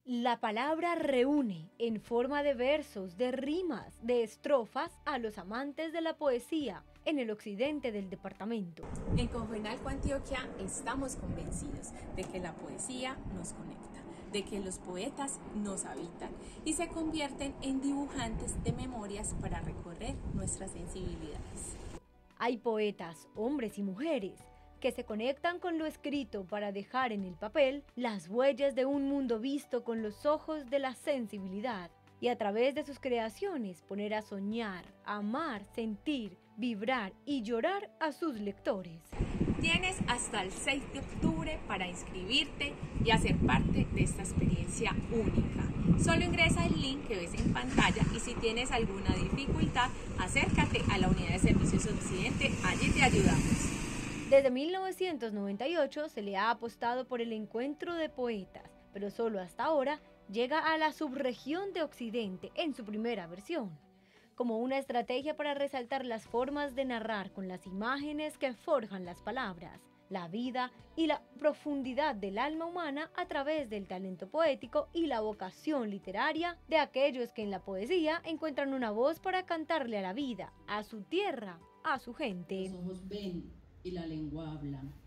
La palabra reúne en forma de versos, de rimas, de estrofas a los amantes de la poesía en el occidente del departamento. En Confenalco, Antioquia, estamos convencidos de que la poesía nos conecta, de que los poetas nos habitan y se convierten en dibujantes de memorias para recorrer nuestras sensibilidades. Hay poetas, hombres y mujeres, que se conectan con lo escrito para dejar en el papel las huellas de un mundo visto con los ojos de la sensibilidad y a través de sus creaciones poner a soñar, amar, sentir, vibrar y llorar a sus lectores. Tienes hasta el 6 de octubre para inscribirte y hacer parte de esta experiencia única. Solo ingresa el link que ves en pantalla y si tienes alguna dificultad, acércate a la Unidad de Servicios Occidente, allí te ayudamos. Desde 1998 se le ha apostado por el encuentro de poetas, pero solo hasta ahora llega a la subregión de Occidente en su primera versión, como una estrategia para resaltar las formas de narrar con las imágenes que forjan las palabras, la vida y la profundidad del alma humana a través del talento poético y la vocación literaria de aquellos que en la poesía encuentran una voz para cantarle a la vida, a su tierra, a su gente. Los ojos ven y la lengua habla.